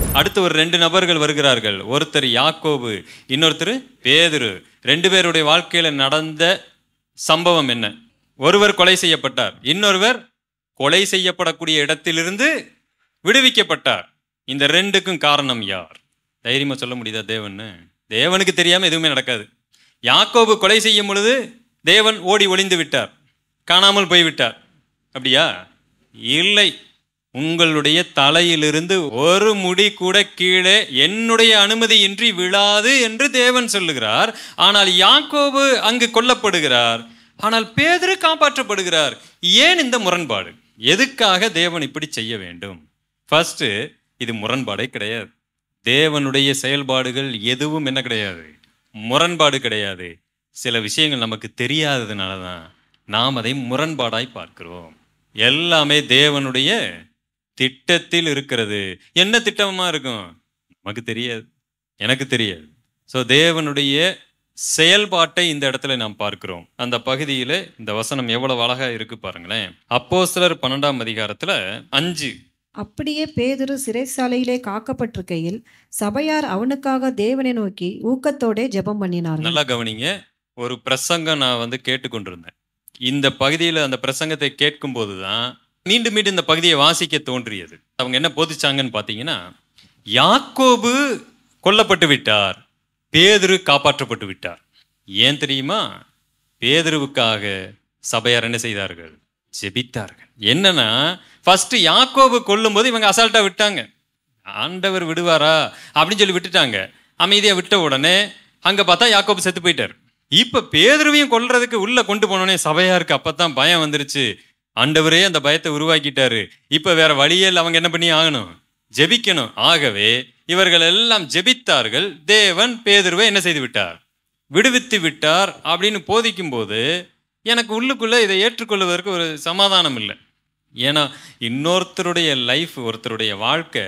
அடுத்து ஒரு 2 நபர்கள் வருகிறார்கள். ஒருத்தர் யாக்கோபு, இன்னொருத்தர் பேதுரு. 2 பேருடைய வாழ்க்கையில நடந்த சம்பவம் என்ன? ஒருவர் கொலை செய்யப்பட்டார், இன்னொருவர் கொலை செய்யப்படக்கூடிய இடத்திலிருந்து விடுவிக்கப்பட்டார். இந்த 2க்கும் காரணம் யார்? தைரியமா சொல்ல முடியுதா? தேவனுக்கு தெரியாம எதுவுமே நடக்காது. யாக்கோபு கொலை செய்யும் பொழுது தேவன் ஓடி ஒளிந்து விட்டார், காணாமல் போய்விட்டார். அப்படியா? இல்லை. உங்களுடைய தலையிலிருந்து ஒரு முடி கூட கீழே என்னுடைய அனுமதியின்றி விழாது என்று தேவன் சொல்லுகிறார். ஆனால் யாக்கோபு அங்கு கொல்லப்படுகிறார், ஆனால் பேதுரு காப்பாற்றப்படுகிறார். ஏன் இந்த முரண்பாடு? எதுக்காக தேவன் இப்படி செய்ய வேண்டும்? ஃபர்ஸ்ட், இது முரண்பாடே கிடையாது. தேவனுடைய செயல்பாடுகள் எதுவும் என்ன கிடையாது, முரண்பாடு கிடையாது. சில விஷயங்கள் நமக்கு தெரியாததுனால தான் நாம் அதை முரண்பாடாய் பார்க்கிறோம். எல்லாமே தேவனுடைய திட்டத்தில் இருக்கிறது. என்ன திட்டமா இருக்கும் நமக்கு தெரியாது, எனக்கு தெரியாது. ஸோ தேவனுடைய செயல்பாட்டை இந்த இடத்துல நாம் பார்க்கிறோம். அந்த பகுதியில் இந்த வசனம் எவ்வளவு அழகா இருக்கு பாருங்களேன். அப்போஸ்தலர் 12ஆம் அதிகாரத்துல 5. அப்படியே பேதுரு சிறைச்சாலையிலே காக்கப்பட்டிருக்கையில் சபையார் அவனுக்காக தேவனை நோக்கி ஊக்கத்தோட ஜெபம் பண்ணினார்கள். நல்லா கவனிங்க. ஒரு பிரசங்கம் நான் கேட்டுக்கொண்டிருந்தேன். இந்த பகுதியில் அந்த பிரசங்கத்தை கேட்கும் போதுதான் மீண்டும் மீண்டும் இந்த பகுதியை வாசிக்க தோன்றியது. அவங்க என்ன போதிச்சாங்கன்னு பார்த்தீங்கன்னா, யாக்கோபு கொல்லப்பட்டு விட்டார், பேதுரு காப்பாற்றப்பட்டு விட்டார். ஏன் தெரியுமா? பேதுருவுக்காக சபையார் என்ன செய்தார்கள்? ஜெபித்தார்கள். என்னன்னா, ஃபர்ஸ்ட் யாக்கோபு கொல்லும் போது இவங்க அசால்ட்டா விட்டாங்க. ஆண்டவர் விடுவாரா அப்படின்னு சொல்லி விட்டுட்டாங்க. அமைதியா விட்ட உடனே அங்க பார்த்தா யாக்கோபு செத்து போயிட்டார். இப்ப பேதுருவையும் கொல்றதுக்கு உள்ள கொண்டு போனோடனே சபையாருக்கு அப்பதான் பயம் வந்துருச்சு. ஆண்டவரே அந்த பயத்தை உருவாக்கிட்டாரு. இப்ப வேற வழியே இல்லை, அவங்க என்ன பண்ணி ஆகணும்? ஜெபிக்கணும். ஆகவே இவர்கள் எல்லாம் ஜெபித்தார்கள். தேவன் பேதுருவை என்ன செய்து விட்டார்? விடுவித்து விட்டார். அப்படின்னு போதிக்கும் போது எனக்கு உள்ளுக்குள்ள இதை ஏற்றுக்கொள்வதற்கு ஒரு சமாதானம் இல்லை. ஏன்னா இன்னொருத்தருடைய லைஃப், ஒருத்தருடைய வாழ்க்கை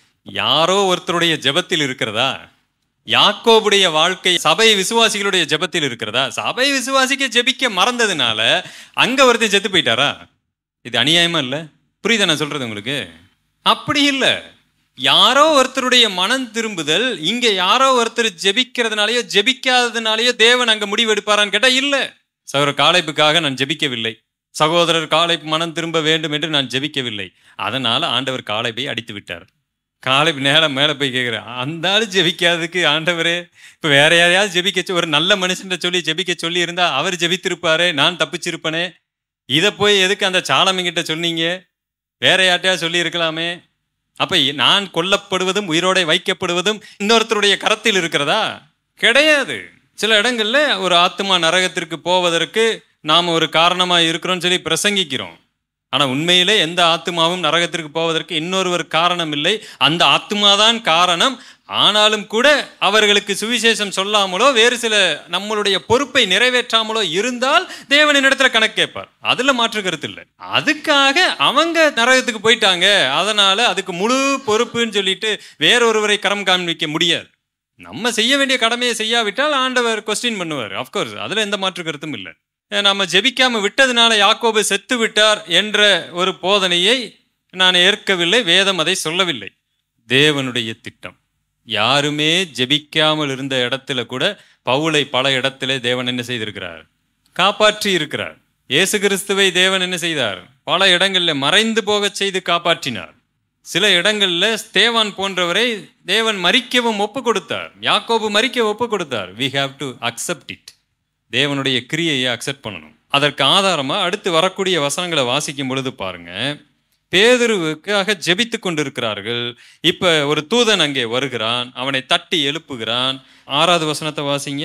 யாரோ ஒருத்தருடைய ஜெபத்தில் இருக்கிறதா? யாக்கோபுடைய வாழ்க்கை சபை விசுவாசிகளுடைய ஜெபத்தில் இருக்கிறதா? சபை விசுவாசிக்க ஜெபிக்க மறந்ததுனால அங்க ஒருத்தர் செத்து போயிட்டாரா? இது அநியாயமா இல்ல? புரியுதா நான் சொல்றது உங்களுக்கு? அப்படி இல்லை. யாரோ ஒருத்தருடைய மனம் திரும்புதல், இங்க யாரோ ஒருத்தர் ஜெபிக்கிறதுனாலயோ ஜெபிக்காததுனாலயோ தேவன் அங்க முடிவு எடுப்பாரான்னு கேட்டா இல்ல. சகோதரர் காலேப்புக்காக நான் ஜெபிக்கவில்லை, சகோதரர் காலேப் மனம் திரும்ப வேண்டும் என்று நான் ஜெபிக்கவில்லை. அதனால ஆண்டவர் காலேப்பை அடித்து விட்டார். காலேப் நேரம் மேலே போய் கேட்குறேன், அந்த ஆள் ஜெபிக்காததுக்கு ஆண்டவரே இப்போ வேற யாரையாவது ஜெபிக்க, ஒரு நல்ல மனுஷன் சொல்லி ஜெபிக்க சொல்லி இருந்தா அவர் ஜெபித்திருப்பாரு, நான் தப்பிச்சிருப்பனே. இதை போய் எதுக்கு அந்த சாலமிங்கிட்ட சொன்னீங்க? வேற யார்ட்டையா சொல்லி இருக்கலாமே. அப்ப நான் கொல்லப்படுவதும் உயிரோட வைக்கப்படுவதும் இன்னொருத்தருடைய கரத்தில் இருக்கிறதா? கிடையாது. சில இடங்கள்ல ஒரு ஆத்மா நரகத்திற்கு போவதற்கு நாம் ஒரு காரணமா இருக்கிறோம்னு சொல்லி பிரசங்கிக்கிறோம். ஆனா உண்மையிலே எந்த ஆத்மாவும் நரகத்திற்கு போவதற்கு இன்னொருவர் காரணம் இல்லை, அந்த ஆத்மாதான் காரணம். ஆனாலும் கூட அவர்களுக்கு சுவிசேஷம் சொல்லாமலோ வேறு சில நம்மளுடைய பொறுப்பை நிறைவேற்றாமலோ இருந்தால் தேவனின் இடத்துல கணக்கு கேட்பார். அதுல மாற்று கருத்து இல்லை. அதுக்காக அவங்க நரகத்துக்கு போயிட்டாங்க, அதனால அதுக்கு முழு பொறுப்புன்னு சொல்லிட்டு வேறொருவரை கரம் காண்பிக்க முடியாது. நம்ம செய்ய வேண்டிய கடமையை செய்யாவிட்டால் ஆண்டவர் கொஸ்டின் பண்ணுவார். அப்கோர்ஸ் அதுல எந்த மாற்று கருத்தும் இல்லை. நம்ம ஜெபிக்காம விட்டதுனால யாக்கோபு செத்து விட்டார் என்ற ஒரு போதனையை நான் ஏற்கவில்லை. வேதம் அதை சொல்லவில்லை. தேவனுடைய திட்டம். யாருமே ஜெபிக்காமல் இருந்த இடத்துல கூட பவுலை பல இடத்துல தேவன் என்ன செய்திருக்கிறார்? காப்பாற்றி இருக்கிறார். இயேசு கிறிஸ்துவை தேவன் என்ன செய்தார்? பல இடங்கள்ல மறைந்து போக செய்து காப்பாற்றினார். சில இடங்கள்ல ஸ்தேவான் போன்றவரை தேவன் மரிக்கவும் ஒப்பு கொடுத்தார். யாக்கோபு மரிக்க ஒப்பு கொடுத்தார். we have to accept it. தேவனுடைய கிரியையை அக்செப்ட் பண்ணணும். அதற்கு ஆதாரமா அடுத்து வரக்கூடிய வசனங்களை வாசிக்கும் பொழுது பாருங்க, பேதுருவுக்காக ஜெபித்து கொண்டிருக்கிறார்கள். இப்ப ஒரு தூதன் அங்கே வருகிறான், அவனை தட்டி எழுப்புகிறான். 6வது வசனத்தை வாசிங்க.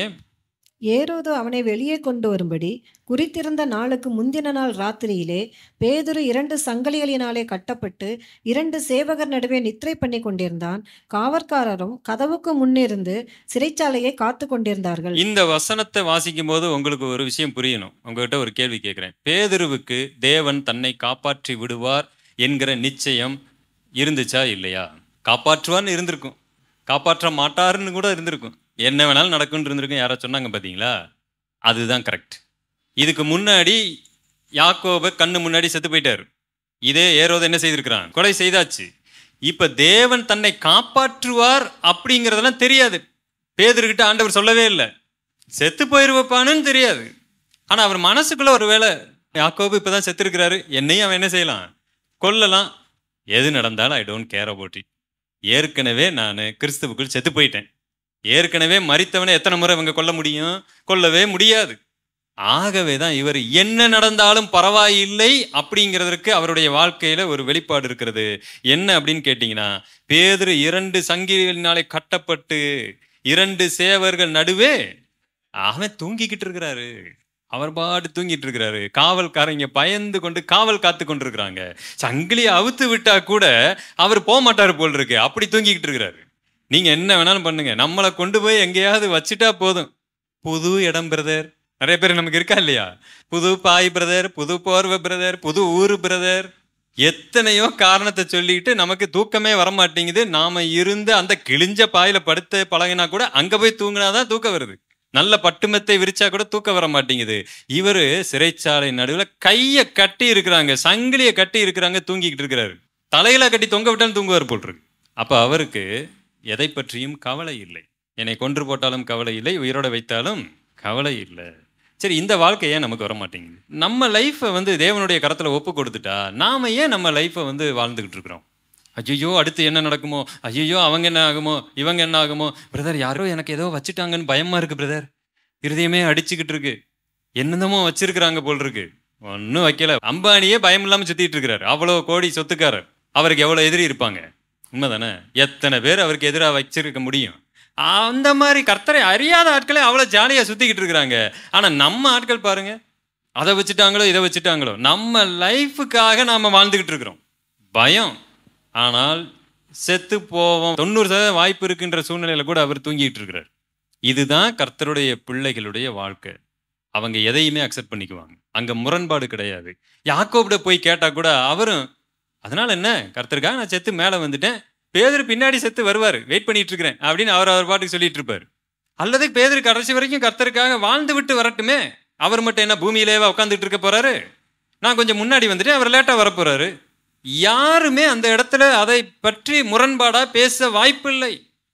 ஏரோது அவனை வெளியே கொண்டு வரும்படி குறித்திருந்த நாளுக்கு முந்தின நாள் ராத்திரியிலே பேதுரு 2 சங்கிலிகளினாலே கட்டப்பட்டு 2 சேவகர் நடுவே நித்திரை பண்ணி கொண்டிருந்தான். காவற்காரரும் கதவுக்கு முன்னிருந்து சிறைச்சாலையை காத்து கொண்டிருந்தார்கள். இந்த வசனத்தை வாசிக்கும் போது உங்களுக்கு ஒரு விஷயம் புரியணும். உங்ககிட்ட ஒரு கேள்வி கேட்கிறேன். பேதுருவுக்கு தேவன் தன்னை காப்பாற்றி விடுவார் என்கிற நிச்சயம் இருந்துச்சா இல்லையா? காப்பாற்றுவான்னு இருந்திருக்கும், காப்பாற்ற மாட்டாருன்னு கூட இருந்திருக்கும், என்ன வேணாலும் நடக்கும்னு இருந்திருக்கும். யாரோ சொன்னாங்க பார்த்தீங்களா? அதுதான் கரெக்ட். இதுக்கு முன்னாடி யாக்கோபு கண்ணு முன்னாடி செத்து போயிட்டார். இதே ஏரோது என்ன செய்திருக்கிறான்? கொலை செய்தாச்சு. இப்ப தேவன் தன்னை காப்பாற்றுவார் அப்படிங்கிறதெல்லாம் தெரியாது. பேதுருக்கிட்ட ஆண்டவர் சொல்லவே இல்லை. செத்து போயிருப்பான்னு தெரியாது. ஆனா அவர் மனசுக்குள்ள ஒரு வேளை, யாக்கோபு இப்பதான் செத்து இருக்கிறாரு, என்னையும் அவன் என்ன செய்யலாம், கொல்லலாம். எது நடந்தாலும் I don't care about it. ஏற்கனவே நான் கிறிஸ்துவுக்குள் செத்து போயிட்டேன். ஏற்கனவே மரித்தவனை எத்தனை முறை இவங்க கொல்ல முடியும்? கொல்லவே முடியாது. ஆகவே தான் இவர் என்ன நடந்தாலும் பரவாயில்லை அப்படிங்கிறதுக்கு அவருடைய வாழ்க்கையில ஒரு வெளிப்பாடு இருக்கிறது. என்ன அப்படின்னு கேட்டீங்கன்னா, பேதுரு 2 சங்கிலிகளினாலே கட்டப்பட்டு 2 சேவர்கள் நடுவே அவன் தூங்கிக்கிட்டு இருக்கிறாரு. அவர் பாட்டு தூங்கிட்டு இருக்கிறாரு. காவல்காரங்க பயந்து கொண்டு காவல் காத்து கொண்டிருக்கிறாங்க. சங்கிலியை அவுத்து விட்டா கூட அவர் போக மாட்டாரு போல் இருக்கு, அப்படி தூங்கிக்கிட்டு இருக்கிறாரு. நீங்க என்ன வேணாலும் பண்ணுங்க, நம்மளை கொண்டு போய் எங்கேயாவது வச்சுட்டா போதும். புது இடம் பிரதர், நிறைய பேர் நமக்கு இருக்கா இல்லையா? புது பாய் பிரதர், புது போர்வை பிரதர், புது ஊரு பிரதர், எத்தனையோ காரணத்தை சொல்லிட்டு நமக்கு தூக்கமே வரமாட்டேங்குது. நாம இருந்து அந்த கிழிஞ்ச பாயில படுத்த பழகினா கூட அங்க போய் தூங்கினாதான் தூக்கம் வருது. நல்ல பட்டுமெத்தை விரிச்சா கூட தூக்கம் வர மாட்டேங்குது. இவரு சிறைச்சாலை நடுவில் கையை கட்டி இருக்கிறாங்க, சங்கிலியை கட்டி இருக்கிறாங்க, தூங்கிக்கிட்டு இருக்கிறாரு. தலையில கட்டி தொங்க விட்டாலும் தூங்குவார் போல் இருக்கு. அப்ப அவருக்கு எதை பற்றியும் கவலை இல்லை. என்னை கொன்று போட்டாலும் கவலை இல்லை, உயிரோட வைத்தாலும் கவலை இல்லை. சரி, இந்த வாழ்க்கை ஏன் நமக்கு வர மாட்டேங்குது? நம்ம லைஃப்பை தேவனுடைய கரத்துல ஒப்பு கொடுத்துட்டா நாம ஏன் நம்ம லைஃப்பை வாழ்ந்துகிட்டு இருக்கிறோம்? ஐயோ அடுத்து என்ன நடக்குமோ, ஐயோ அவங்க என்ன ஆகுமோ, இவங்க என்ன ஆகுமோ, பிரதர் யாரோ எனக்கு ஏதோ வச்சுட்டாங்கன்னு பயமா இருக்கு பிரதர், இருதயமே அடிச்சுக்கிட்டு இருக்கு, என்னென்னமோ வச்சிருக்கிறாங்க போல் இருக்கு. ஒன்றும் வைக்கல. அம்பானியே பயம் இல்லாமல் சுத்திட்டு இருக்கிறாரு, அவ்வளோ கோடி சொத்துக்காரர். அவருக்கு எவ்வளோ எதிரி இருப்பாங்க, உண்மைதானே? எத்தனை பேர் அவருக்கு எதிராக வச்சிருக்க முடியும்? அந்த மாதிரி கர்த்தரை அறியாத ஆட்களே அவ்வளோ ஜாலியாக சுற்றிக்கிட்டு இருக்கிறாங்க. ஆனால் நம்ம ஆட்கள் பாருங்க, அதை வச்சுட்டாங்களோ இதை வச்சுட்டாங்களோ, நம்ம லைஃபுக்காக நாம் வாழ்ந்துக்கிட்டு இருக்கிறோம். பயம். ஆனால் செத்து போவோம் 90% வாய்ப்பு இருக்குன்ற சூழ்நிலையில கூட அவர் தூங்கிட்டு இருக்கிறார். இதுதான் கர்த்தருடைய பிள்ளைகளுடைய வாழ்க்கை. அவங்க எதையுமே அக்செப்ட் பண்ணிக்குவாங்க, அங்க முரண்பாடு கிடையாது. யாக்கோபிட போய் கேட்டா கூட அவரும் அதனால என்ன, கர்த்தருக்காக நான் செத்து மேலே வந்துட்டேன், பேதுரு பின்னாடி செத்து வருவார், வெயிட் பண்ணிட்டு இருக்கிறேன் அப்படின்னு அவர் பாட்டுக்கு சொல்லிட்டு இருப்பார். அல்லது பேதுரு கடைசி வரைக்கும் கர்த்தருக்காக வாழ்ந்து விட்டு வரட்டுமே, அவர் மட்டும் என்ன பூமியிலேவா உட்காந்துட்டு இருக்க போறாரு? நான் கொஞ்சம் முன்னாடி வந்துட்டு அவர் லேட்டா வர போறாரு. யாருமே அந்த இடத்துல அதை பற்றி முரண்பாடா பேச வாய்ப்பில்லை.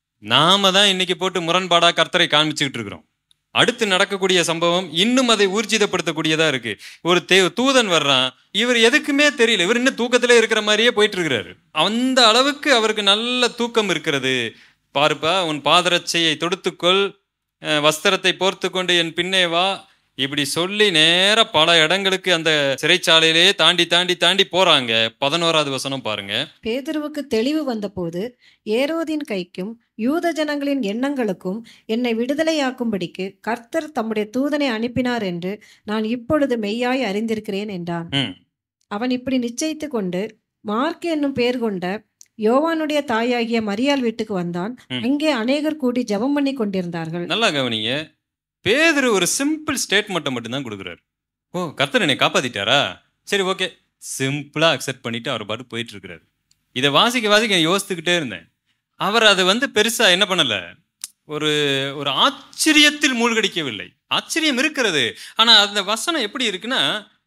நாம தான் இன்னைக்கு போட்டு முரண்பாடா கர்த்தரை காமிச்சுக்கிட்டு இருக்கிறோம். அடுத்து நடக்கக்கூடிய சம்பவம் இன்னும் அதை ஊர்ஜிதப்படுத்தக்கூடியதா இருக்கு. ஒரு தூதன் வர்றான், இவர் எதுக்குமே தெரியல, இவர் இன்னும் தூக்கத்திலே இருக்கிற மாதிரியே போயிட்டு இருக்கிறாரு. அந்த அளவுக்கு அவருக்கு நல்ல தூக்கம் இருக்கிறது. பாருப்பா, உன் பாதரட்சையை தொடுத்துக்கொள், வஸ்திரத்தை போர்த்து கொண்டு என் பின்னே வா, இப்படி சொல்லி நேர பல இடங்களுக்கு அந்த சிறைச்சாலையிலே தாண்டி தாண்டி தாண்டி போறாங்க. 11வது வசனம் பாருங்க. பேதுருவுக்கு தெளிவு வந்தபோது ஏரோதின் கைக்கும் யூத ஜனங்களின் எண்ணங்களுக்கும் என்னை விடுதலையாக்கும்படிக்கு கர்த்தர் தம்முடைய தூதனை அனுப்பினார் என்று நான் இப்பொழுது மெய்யாய் அறிந்திருக்கிறேன் என்றான். அவன் இப்படி நிச்சயித்து கொண்டு மார்க் என்னும் பேர் கொண்ட யோவானுடைய தாயாகிய மரியாள் வீட்டுக்கு வந்தான். அங்கே அநேகர் கூடி ஜெபம் பண்ணி கொண்டிருந்தார்கள். நல்லா கவனிங்க, பேதுரு ஒரு சிம்பிள் ஸ்டேட்மெண்ட்டை மட்டும்தான் கொடுக்குறாரு. ஓ, கர்த்தர் என்னை காப்பாத்திட்டாரா, சரி ஓகே, சிம்பிளா அக்செப்ட் பண்ணிட்டு அவர் பாட்டு போயிட்டு இருக்கிறாரு. இதை வாசிக்க யோசித்துக்கிட்டே இருந்தேன். அவர் அது பெருசா என்ன பண்ணல, ஒரு ஒரு ஆச்சரியத்தில் மூழ்கடிக்கவில்லை. ஆச்சரியம் இருக்கிறது, ஆனா அந்த வசனம் எப்படி இருக்குன்னா,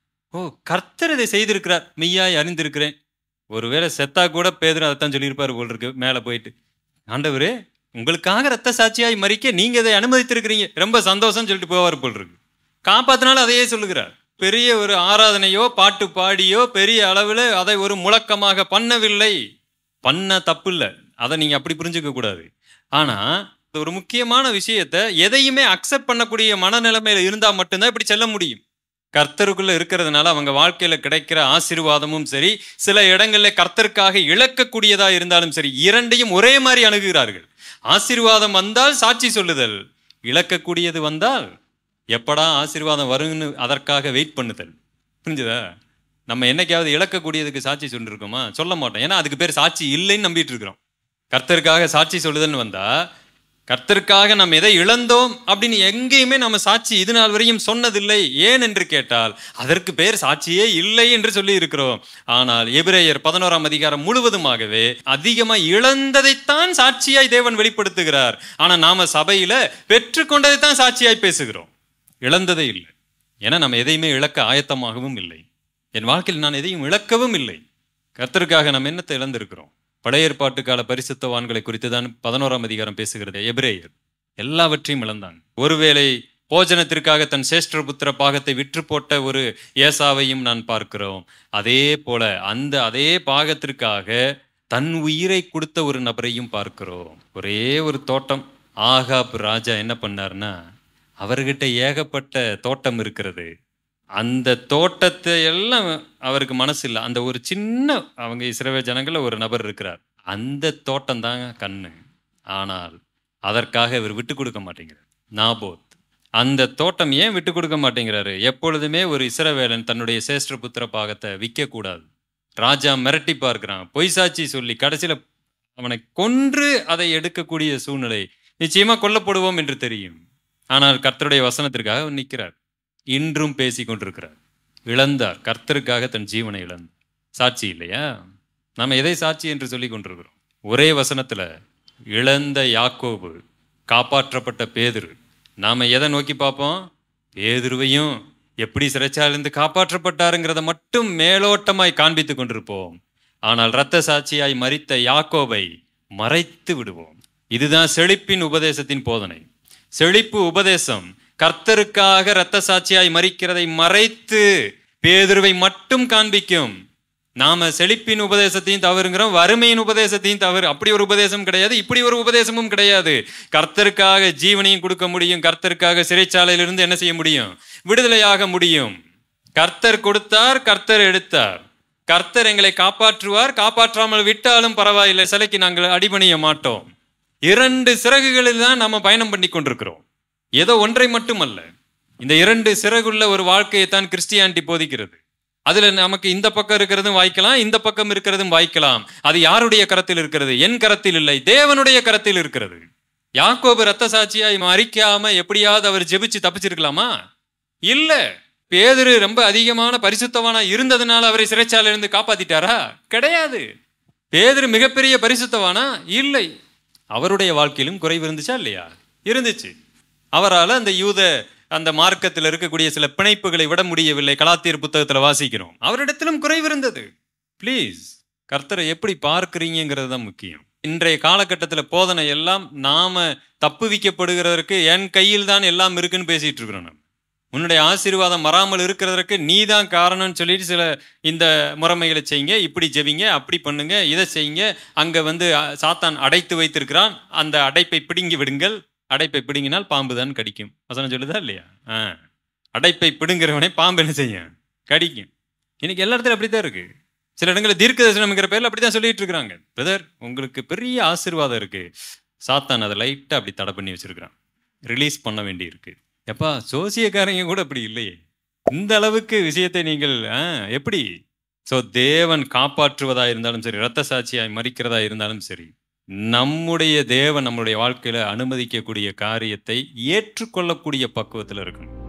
ஓ கர்த்தர் இதை செய்திருக்கிறார், மெய்யாய் அறிந்திருக்கிறேன். ஒருவேளை செத்தா கூட பேதுரு அதைத்தான் சொல்லியிருப்பாரு போல் இருக்கு. மேலே போயிட்டு, ஆண்டவரே உங்களுக்காக ரத்த சாட்சியாய் மறிக்க நீங்க இதை அனுமதித்திருக்கிறீங்க, ரொம்ப சந்தோஷம் சொல்லிட்டு போவார் போல் இருக்கு. காப்பாத்தினாலும் அதையே சொல்லுகிறார். பெரிய ஒரு ஆராதனையோ பாட்டு பாடியோ பெரிய அளவில் அதை ஒரு முழக்கமாக பண்ணவில்லை. பண்ண தப்பு இல்லை, அதை நீங்க அப்படி புரிஞ்சுக்க கூடாது. ஆனா ஒரு முக்கியமான விஷயத்தை எதையுமே அக்செப்ட் பண்ணக்கூடிய மனநிலைமையில இருந்தா மட்டும்தான் இப்படி செல்ல முடியும். கர்த்தருக்குள்ள இருக்கிறதுனால அவங்க வாழ்க்கையில கிடைக்கிற ஆசீர்வாதமும் சரி, சில இடங்கள்ல கர்த்தருக்காக இழக்கக்கூடியதா இருந்தாலும் சரி, இரண்டையும் ஒரே மாதிரி அணுகுகிறார்கள். ஆசீர்வாதம் வந்தால் சாட்சி சொல்லுதல், இழக்கக்கூடியது வந்தால் எப்படா ஆசீர்வாதம் வரும்னு அதற்காக வெயிட் பண்ணுதல். புரிஞ்சுதா? நம்ம என்னைக்காவது இழக்கக்கூடியதுக்கு சாட்சி சொல்லிருக்கோமா? சொல்ல மாட்டோம். ஏன்னா அதுக்கு பேர் சாட்சி இல்லைன்னு நம்பிட்டு இருக்கிறோம். கர்த்தருக்காக சாட்சி சொல்லுதல்னு வந்தா, கர்த்தருக்காக நம்ம எதை இழந்தோம் அப்படின்னு எங்கேயுமே நம்ம சாட்சி இது நாள் வரையும் சொன்னதில்லை. ஏன் என்று கேட்டால் அதற்கு பேர் சாட்சியே இல்லை என்று சொல்லி இருக்கிறோம். ஆனால் எபிரேயர் 11ஆம் அதிகாரம் முழுவதுமாகவே அதிகமா இழந்ததைத்தான் சாட்சியாய் தேவன் வெளிப்படுத்துகிறார். ஆனா நாம சபையில பெற்றுக்கொண்டதைத்தான் சாட்சியாய் பேசுகிறோம், இழந்ததே இல்லை. ஏன்னா நம்ம எதையுமே இழக்க ஆயத்தமாகவும் இல்லை. என் வாழ்க்கையில் நான் எதையும் இழக்கவும் இல்லை. கர்த்தருக்காக நம்ம என்னத்தை இழந்திருக்கிறோம்? பழைய ஏற்பாட்டு கால பரிசுத்தவான்களை குறித்து தான் 11ஆம் அதிகாரம் பேசுகிறது. எபிரேயர் எல்லாவற்றையும் இழந்தாங்க. ஒருவேளை போஜனத்திற்காக தன் சேஷ்ட புத்திர பாகத்தை விற்று போட்ட ஒரு ஏசாவையும் நான் பார்க்கிறோம். அதே போல அதே பாகத்திற்காக தன் உயிரை கொடுத்த ஒரு நபரையும் பார்க்கிறோம். ஒரே ஒரு தோட்டம். ஆகாப் ராஜா என்ன பண்ணார்னா, அவர்கிட்ட ஏகப்பட்ட தோட்டம் இருக்கிறது. அந்த தோட்டத்தை எல்லாம் அவருக்கு மனசு இல்லை. அந்த ஒரு சின்ன அவங்க இஸ்ரவேல் ஜனங்கள ஒரு நபர் இருக்கிறார். அந்த தோட்டம் தாங்க கண்ணு. ஆனால் அதற்காக இவர் விட்டு கொடுக்க மாட்டேங்கிறார். நாபோத் அந்த தோட்டம் ஏன் விட்டு கொடுக்க மாட்டேங்கிறாரு? எப்பொழுதுமே ஒரு இஸ்ரவேலன் தன்னுடைய சேஷ்ட புத்திர பாகத்தை விற்க கூடாது. ராஜா மிரட்டி பார்க்கிறான், பொய் சாட்சி சொல்லி கடைசியில் அவனை கொன்று அதை எடுக்கக்கூடிய சூழ்நிலை. நிச்சயமா கொல்லப்படுவோம் என்று தெரியும். ஆனால் கர்த்தருடைய வசனத்திற்காக அவர் நிற்கிறார். இன்றும் பேசி கொண்டிருக்கிறார். இழந்தார், கர்த்தருக்காக தன் ஜீவனை இழந்தார். சாட்சி இல்லையா? நாம் எதை சாட்சி என்று சொல்லி கொண்டிருக்கிறோம்? ஒரே வசனத்துல இழந்த யாக்கோபு, காப்பாற்றப்பட்ட பேதுரு. நாம எதை நோக்கி பார்ப்போம்? பேதுருவையும் எப்படி சிறைச்சாலிருந்து காப்பாற்றப்பட்டாருங்கிறத மட்டும் மேலோட்டமாய் காண்பித்து கொண்டிருப்போம். ஆனால் இரத்த சாட்சியாய் மரித்த யாக்கோபை மறைத்து விடுவோம். இதுதான் செழிப்பின் உபதேசத்தின் போதனை. செழிப்பு உபதேசம் கர்த்தருக்காக இரத்த சாட்சியாய் மரிக்கிறதை மறைத்து பேதுருவை மட்டும் காண்பிக்கும். நாம செழிப்பின் உபதேசத்தையும் தவறுங்கிறோம், வறுமையின் உபதேசத்தையும் தவறு. அப்படி ஒரு உபதேசம் கிடையாது, இப்படி ஒரு உபதேசமும் கிடையாது. கர்த்தருக்காக ஜீவனையும் கொடுக்க முடியும். கர்த்தருக்காக சிறைச்சாலையிலிருந்து என்ன செய்ய முடியும்? விடுதலையாக முடியும். கர்த்தர் கொடுத்தார், கர்த்தர் எடுத்தார். கர்த்தர் எங்களை காப்பாற்றுவார். காப்பாற்றாமல் விட்டாலும் பரவாயில்லை, சிலைக்கு நாங்கள் அடிபணிய மாட்டோம். 2 சிறகுகளில் தான் நம்ம பயணம் பண்ணி கொண்டிருக்கிறோம். ஏதோ ஒன்றை மட்டும் அல்ல. இந்த 2 சிறகுள்ள ஒரு வாழ்க்கையை தான் கிறிஸ்டியானிட்டி போதிக்கிறது. அதுல நமக்கு இந்த பக்கம் இருக்கிறதும் வாய்க்கலாம், இந்த பக்கம் இருக்கிறதும் வாய்க்கலாம். அது யாருடைய கரத்தில் இருக்கிறது? என் கரத்தில் இல்லை, தேவனுடைய கரத்தில் இருக்கிறது. யாக்கோபு இரத்த சாட்சியாய் மரிக்காம எப்படியாவது அவர் ஜெபிச்சு தப்பிச்சிருக்கலாமா? இல்ல. பேதுரு ரொம்ப அதிகமான பரிசுத்தவானா இருந்ததுனால அவரை சிறைச்சாலையிலிருந்து காப்பாத்திட்டாரா? கிடையாது. பேதுரு மிகப்பெரிய பரிசுத்தவானா? இல்லை. அவருடைய வாழ்க்கையிலும் குறைவு இருந்துச்சா இல்லையா? இருந்துச்சு. அவரால் அந்த மார்க்கத்தில் இருக்கக்கூடிய சில பிணைப்புகளை விட முடியவில்லை. கலாத்தியர் புத்தகத்தில் வாசிக்கிறோம். அவரிடத்திலும் குறைவு இருந்தது. ப்ளீஸ், கர்த்தரை எப்படி பார்க்கிறீங்கிறது தான் முக்கியம். இன்றைய காலகட்டத்தில் போதனை எல்லாம் நாம தப்புவிக்கப்படுகிறதற்கு என் கையில் தான் எல்லாம் இருக்குன்னு பேசிட்டு இருக்கிறோம். நம்ம உன்னுடைய ஆசீர்வாதம் வராமல் இருக்கிறதற்கு நீ தான் காரணம்னு சொல்லிட்டு சில இந்த முறைமைகளை செய்யுங்க, இப்படி ஜெபிங்க, அப்படி பண்ணுங்க, இதை செய்யுங்க. அங்கே சாத்தான் அடைத்து வைத்திருக்கிறான், அந்த அடைப்பை பிடுங்கி விடுங்கள். அடைப்பை பிடுங்கினால் பாம்பு தான் கடிக்கும். வசனம் சொல்லுதா இல்லையா? அடைப்பை பிடுங்கிறவனே பாம்பு என்ன செய்யும்? கடிக்கும். இன்னைக்கு எல்லா இடத்துல அப்படித்தான் இருக்கு. சில இடங்களில் தீர்க்க தரிசனம்ங்கிற பேர்ல அப்படித்தான் சொல்லிட்டு இருக்கிறாங்க. பிரதர், உங்களுக்கு பெரிய ஆசீர்வாதம் இருக்கு, சாத்தான் அதை லைட்டா அப்படி தடை பண்ணி வச்சிருக்கிறான், ரிலீஸ் பண்ண வேண்டி இருக்கு. எப்பா, சோசியக்காரங்க கூட அப்படி இல்லையே. இந்த அளவுக்கு விஷயத்தை நீங்கள் எப்படி? ஸோ தேவன் காப்பாற்றுவதா இருந்தாலும் சரி, இரத்த சாட்சியாய் மரிக்கிறதா இருந்தாலும் சரி, நம்முடைய தேவன் நம்மளுடைய வாழ்க்கையில அனுமதிக்கக்கூடிய காரியத்தை ஏற்றுக்கொள்ளக்கூடிய பக்குவத்தில் இருக்கணும்.